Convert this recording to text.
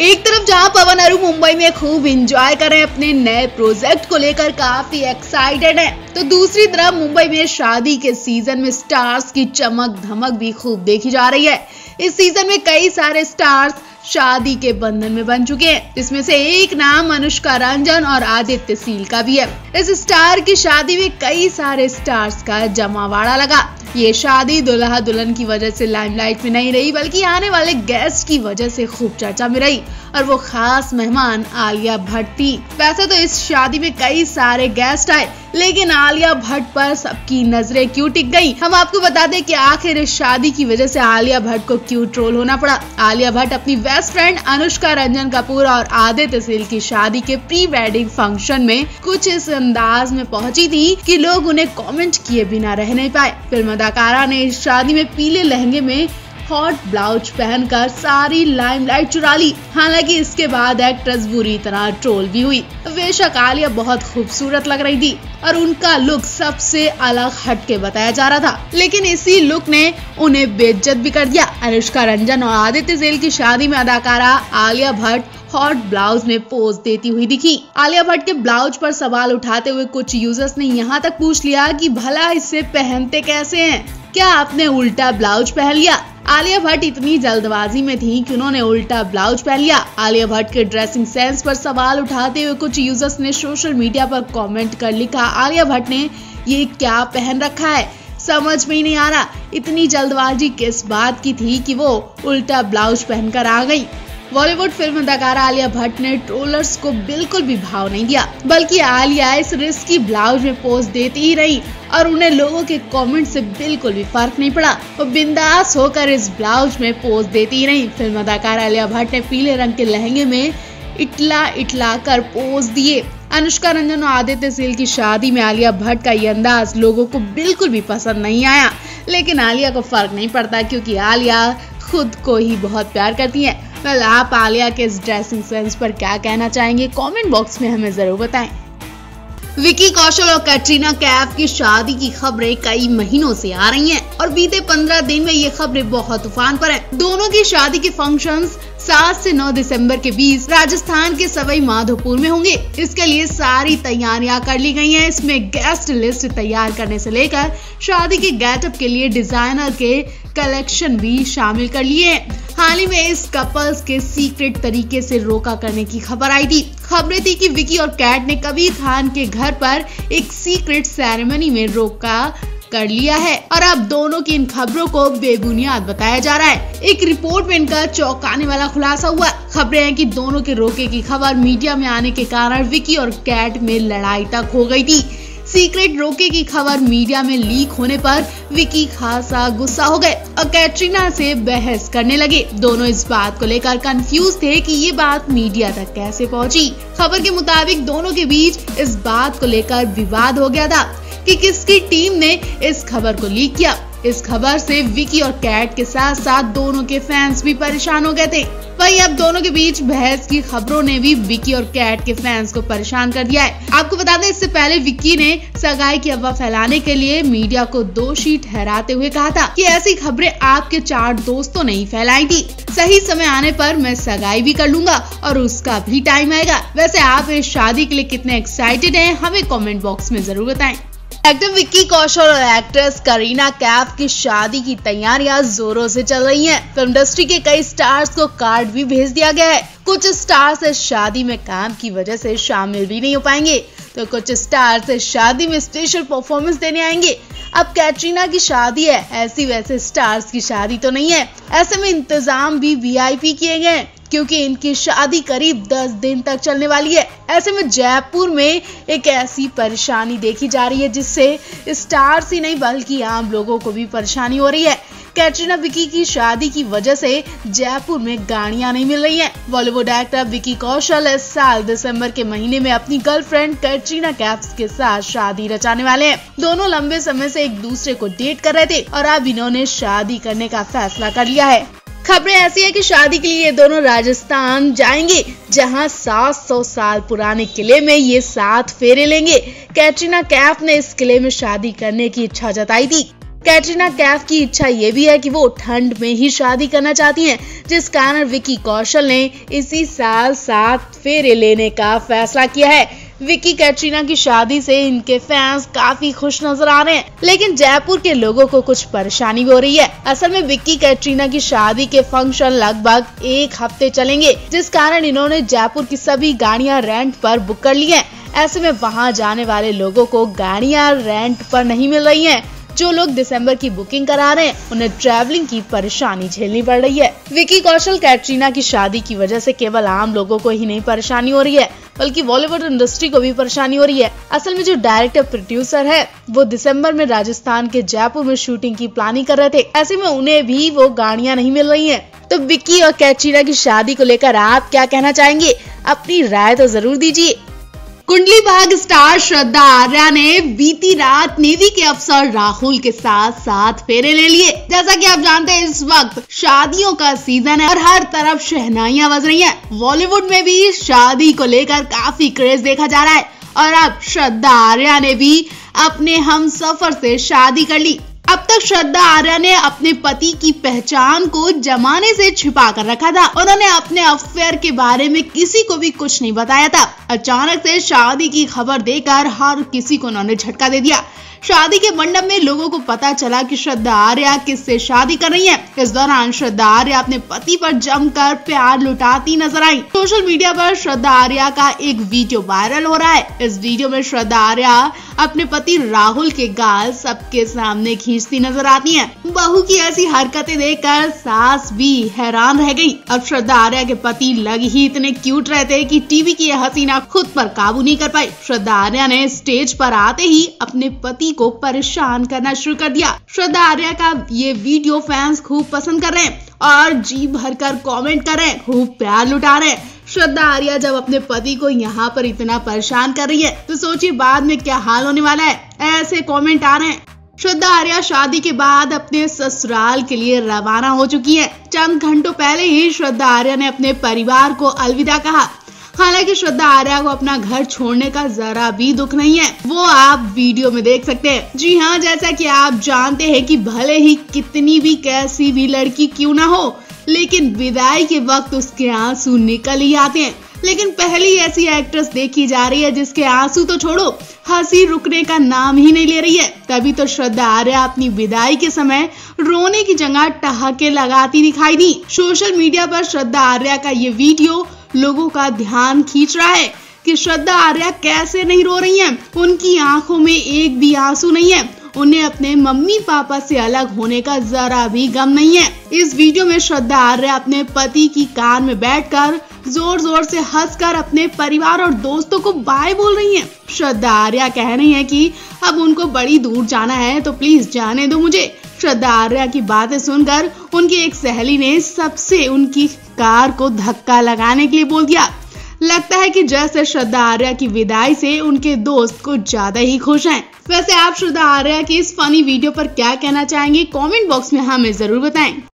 एक तरफ जहां पवन अरू मुंबई में खूब एंजॉय कर रहे हैं, अपने नए प्रोजेक्ट को लेकर काफी एक्साइटेड हैं, तो दूसरी तरफ मुंबई में शादी के सीजन में स्टार्स की चमक धमक भी खूब देखी जा रही है। इस सीजन में कई सारे स्टार्स शादी के बंधन में बन चुके हैं, जिसमें से एक नाम अनुष्का रंजन और आदित्य सील का भी है। इस स्टार की शादी में कई सारे स्टार्स का जमावाड़ा लगा। ये शादी दुल्हा दुल्हन की वजह से लाइमलाइट में नहीं रही, बल्कि आने वाले गेस्ट की वजह से खूब चर्चा में रही, और वो खास मेहमान आलिया भट्ट थी। वैसे तो इस शादी में कई सारे गेस्ट आए, लेकिन आलिया भट्ट पर सबकी नजरें क्यों टिक गई? हम आपको बता दें कि आखिर इस शादी की वजह से आलिया भट्ट को क्यों ट्रोल होना पड़ा। आलिया भट्ट अपनी बेस्ट फ्रेंड अनुष्का रंजन कपूर और आदित्य सील की शादी के प्री वेडिंग फंक्शन में कुछ इस अंदाज में पहुंची थी कि लोग उन्हें कमेंट किए बिना रह नहीं पाए। फिल्म अदाकारा ने इस शादी में पीले लहंगे में हॉट ब्लाउज पहनकर सारी लाइमलाइट चुरा ली। हालांकि इसके बाद एक्ट्रेस बुरी तरह ट्रोल भी हुई। बेशक आलिया बहुत खूबसूरत लग रही थी और उनका लुक सबसे अलग हटके बताया जा रहा था, लेकिन इसी लुक ने उन्हें बेइज्जत भी कर दिया। अनुष्का रंजन और आदित्य सील की शादी में अदाकारा आलिया भट्ट हॉट ब्लाउज में पोज देती हुई दिखी। आलिया भट्ट के ब्लाउज पर सवाल उठाते हुए कुछ यूजर्स ने यहाँ तक पूछ लिया कि भला इसे पहनते कैसे हैं? क्या आपने उल्टा ब्लाउज पहन लिया? आलिया भट्ट इतनी जल्दबाजी में थी कि उन्होंने उल्टा ब्लाउज पहन लिया। आलिया भट्ट के ड्रेसिंग सेंस पर सवाल उठाते हुए कुछ यूजर्स ने सोशल मीडिया पर कमेंट कर लिखा, आलिया भट्ट ने ये क्या पहन रखा है, समझ में ही नहीं आ रहा। इतनी जल्दबाजी किस बात की थी कि वो उल्टा ब्लाउज पहनकर आ गई। बॉलीवुड फिल्म अदाकारा आलिया भट्ट ने ट्रोलर्स को बिल्कुल भी भाव नहीं दिया, बल्कि आलिया इस रिस्की ब्लाउज में पोज देती ही रही और उन्हें लोगों के कमेंट से बिल्कुल भी फर्क नहीं पड़ा। वो बिंदास होकर इस ब्लाउज में पोज देती ही रही। फिल्म अदाकारा आलिया भट्ट ने पीले रंग के लहंगे में इटला कर पोज दिए। अनुष्का रंजन और आदित्य सील की शादी में आलिया भट्ट का ये अंदाज लोगों को बिल्कुल भी पसंद नहीं आया, लेकिन आलिया को फर्क नहीं पड़ता क्योंकि आलिया खुद को ही बहुत प्यार करती है। वेल, आप आलिया के इस ड्रेसिंग सेंस पर क्या कहना चाहेंगे? कमेंट बॉक्स में हमें जरूर बताएं। विकी कौशल और कैटरीना कैफ की शादी की खबरें कई महीनों से आ रही हैं और बीते 15 दिन में ये खबरें बहुत तूफान पर हैं। दोनों की शादी के फंक्शंस 7 से 9 दिसंबर के बीच राजस्थान के सवाई माधोपुर में होंगे। इसके लिए सारी तैयारियां कर ली गई हैं। इसमें गेस्ट लिस्ट तैयार करने से लेकर शादी के गेटअप के लिए डिजाइनर के कलेक्शन भी शामिल कर लिए हैं। हाल ही में इस कपल्स के सीक्रेट तरीके से रोका करने की खबर आई थी। खबरें थी कि विकी और कैट ने कबीर खान के घर पर एक सीक्रेट सेरेमनी में रोका कर लिया है और अब दोनों की इन खबरों को बेबुनियाद बताया जा रहा है। एक रिपोर्ट में इनका चौंकाने वाला खुलासा हुआ। खबरें हैं कि दोनों के रोके की खबर मीडिया में आने के कारण विकी और कैट में लड़ाई तक हो गई थी। सीक्रेट रोके की खबर मीडिया में लीक होने पर विकी खासा गुस्सा हो गए और कैटरीना से बहस करने लगे। दोनों इस बात को लेकर कंफ्यूज थे कि ये बात मीडिया तक कैसे पहुंची। खबर के मुताबिक दोनों के बीच इस बात को लेकर विवाद हो गया था कि किसकी टीम ने इस खबर को लीक किया। इस खबर से विकी और कैट के साथ साथ दोनों के फैंस भी परेशान हो गए थे। वहीं अब दोनों के बीच बहस की खबरों ने भी विकी और कैट के फैंस को परेशान कर दिया है। आपको बता दें, इससे पहले विकी ने सगाई की अफवाह फैलाने के लिए मीडिया को दोषी ठहराते हुए कहा था कि ऐसी खबरें आपके 4 दोस्तों ने ही फैलाई थी। सही समय आने पर मैं सगाई भी कर लूंगा और उसका भी टाइम आएगा। वैसे आप इस शादी के लिए कितने एक्साइटेड हैं, हमें कमेंट बॉक्स में जरूर बताएं। एक्टर विक्की कौशल और एक्ट्रेस करीना कैफ की शादी की तैयारियां जोरों से चल रही हैं। फिल्म इंडस्ट्री के कई स्टार्स को कार्ड भी भेज दिया गया है। कुछ स्टार्स इस शादी में काम की वजह से शामिल भी नहीं हो पाएंगे, तो कुछ स्टार्स इस शादी में स्पेशल परफॉर्मेंस देने आएंगे। अब कैटरीना की शादी है, ऐसी वैसे स्टार्स की शादी तो नहीं है। ऐसे में इंतजाम भी वीआईपी किए गए क्योंकि इनकी शादी करीब 10 दिन तक चलने वाली है। ऐसे में जयपुर में एक ऐसी परेशानी देखी जा रही है जिससे स्टार्स ही नहीं बल्कि आम लोगों को भी परेशानी हो रही है। कैटरीना विकी की शादी की वजह से जयपुर में गाड़ियां नहीं मिल रही हैं। बॉलीवुड एक्टर विकी कौशल इस साल दिसंबर के महीने में अपनी गर्लफ्रेंड कैटरीना कैफ के साथ शादी रचाने वाले हैं। दोनों लंबे समय से एक दूसरे को डेट कर रहे थे और अब इन्होंने शादी करने का फैसला कर लिया है। खबरें ऐसी है कि शादी के लिए ये दोनों राजस्थान जाएंगे, जहां 700 साल पुराने किले में ये 7 फेरे लेंगे। कैटरीना कैफ ने इस किले में शादी करने की इच्छा जताई थी। कैटरीना कैफ की इच्छा ये भी है कि वो ठंड में ही शादी करना चाहती हैं, जिस कारण विक्की कौशल ने इसी साल 7 फेरे लेने का फैसला किया है। विक्की कैटरीना की शादी से इनके फैंस काफी खुश नजर आ रहे हैं, लेकिन जयपुर के लोगों को कुछ परेशानी भी हो रही है। असल में विक्की कैटरीना की शादी के फंक्शन लगभग 1 हफ्ते चलेंगे, जिस कारण इन्होंने जयपुर की सभी गाड़ियां रेंट पर बुक कर ली हैं। ऐसे में वहां जाने वाले लोगों को गाड़ियां रेंट पर नहीं मिल रही हैं। जो लोग दिसंबर की बुकिंग करा रहे हैं उन्हें ट्रैवलिंग की परेशानी झेलनी पड़ रही है। विक्की कौशल कैटरीना की शादी की वजह से केवल आम लोगों को ही नहीं परेशानी हो रही है, बल्कि बॉलीवुड इंडस्ट्री को भी परेशानी हो रही है। असल में जो डायरेक्टर प्रोड्यूसर है वो दिसंबर में राजस्थान के जयपुर में शूटिंग की प्लानिंग कर रहे थे। ऐसे में उन्हें भी वो गाड़ियां नहीं मिल रही हैं। तो विक्की और कैटरीना की शादी को लेकर आप क्या कहना चाहेंगे? अपनी राय तो जरूर दीजिए। कुंडली भाग्य स्टार श्रद्धा आर्या ने बीती रात नेवी के अफसर राहुल के साथ 7 फेरे ले लिए। जैसा कि आप जानते हैं इस वक्त शादियों का सीजन है और हर तरफ शहनाइयां बज रही हैं। बॉलीवुड में भी शादी को लेकर काफी क्रेज देखा जा रहा है और अब श्रद्धा आर्या ने भी अपने हमसफर से शादी कर ली। अब तक श्रद्धा आर्या ने अपने पति की पहचान को जमाने से छिपा कर रखा था। उन्होंने अपने अफेयर के बारे में किसी को भी कुछ नहीं बताया था। अचानक से शादी की खबर देकर हर किसी को उन्होंने झटका दे दिया। शादी के मंडप में लोगों को पता चला कि श्रद्धा आर्या किससे शादी कर रही है। इस दौरान श्रद्धा आर्या अपने पति पर जमकर प्यार लुटाती नजर आई। सोशल मीडिया पर श्रद्धा आर्या का एक वीडियो वायरल हो रहा है। इस वीडियो में श्रद्धा आर्या अपने पति राहुल के गाल सबके सामने खींचती नजर आती हैं। बहू की ऐसी हरकतें देखकर सास भी हैरान रह गई। अब श्रद्धा आर्या के पति लग ही इतने क्यूट रहते कि टीवी की यह हसीना खुद पर काबू नहीं कर पाई। श्रद्धा आर्या ने स्टेज पर आते ही अपने पति को परेशान करना शुरू कर दिया। श्रद्धा आर्या का ये वीडियो फैंस खूब पसंद कर रहे हैं और जी भरकर कमेंट कर रहे हैं, खूब प्यार लुटा रहे हैं। श्रद्धा आर्या जब अपने पति को यहाँ पर इतना परेशान कर रही है तो सोचिए बाद में क्या हाल होने वाला है। ऐसे कमेंट आ रहे हैं। श्रद्धा आर्या शादी के बाद अपने ससुराल के लिए रवाना हो चुकी है। चंद घंटों पहले ही श्रद्धा आर्या ने अपने परिवार को अलविदा कहा। हालांकि श्रद्धा आर्या को अपना घर छोड़ने का जरा भी दुख नहीं है, वो आप वीडियो में देख सकते हैं। जी हाँ, जैसा कि आप जानते हैं कि भले ही कितनी भी कैसी भी लड़की क्यों ना हो, लेकिन विदाई के वक्त उसके आंसू निकल ही आते हैं। लेकिन पहली ऐसी एक्ट्रेस देखी जा रही है जिसके आंसू तो छोड़ो, हंसी रुकने का नाम ही नहीं ले रही है। तभी तो श्रद्धा आर्या अपनी विदाई के समय रोने की जगह ठहाके लगाती दिखाई दी। सोशल मीडिया पर श्रद्धा आर्या का ये वीडियो लोगों का ध्यान खींच रहा है कि श्रद्धा आर्या कैसे नहीं रो रही हैं। उनकी आंखों में एक भी आंसू नहीं है। उन्हें अपने मम्मी पापा से अलग होने का जरा भी गम नहीं है। इस वीडियो में श्रद्धा आर्या अपने पति की कार में बैठकर जोर जोर से हंसकर अपने परिवार और दोस्तों को बाय बोल रही हैं। श्रद्धा आर्या कह रही हैं कि अब उनको बड़ी दूर जाना है तो प्लीज जाने दो मुझे। श्रद्धा आर्या की बातें सुनकर उनकी एक सहेली ने सबसे उनकी कार को धक्का लगाने के लिए बोल दिया। लगता है कि जैसे श्रद्धा आर्या की विदाई से उनके दोस्त कुछ ज्यादा ही खुश हैं। वैसे आप श्रद्धा आर्या की इस फनी वीडियो पर क्या कहना चाहेंगे? कमेंट बॉक्स में हमें जरूर बताएं।